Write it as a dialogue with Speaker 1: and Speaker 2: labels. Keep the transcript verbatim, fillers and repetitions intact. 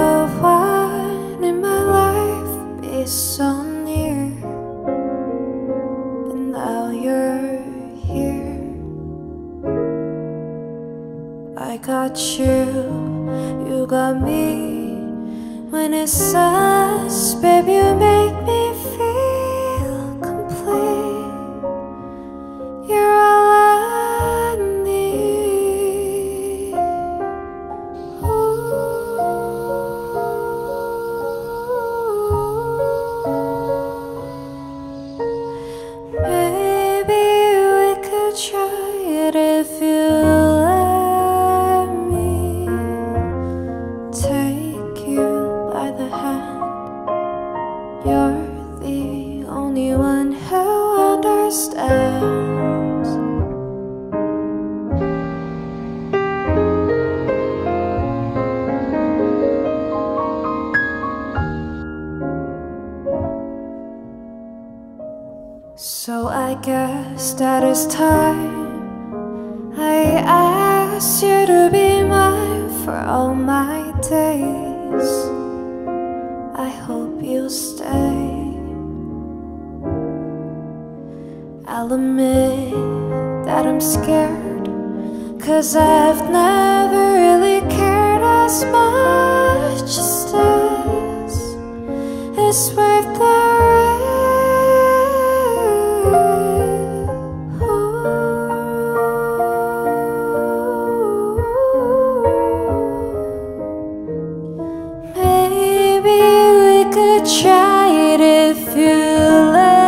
Speaker 1: the one in my life be so near, and now you're here. I got you, you got me. When it says, baby, you make me feel complete. You're all I need. Ooh. Maybe we could try it if you let me take you by the hand. You're the only one who understands. So I guess that it's time I asked you to be mine for all my days. I hope you'll stay. I'll admit that I'm scared, 'cause I've never really cared as much as this. It's worth the risk. Maybe we could try it if you let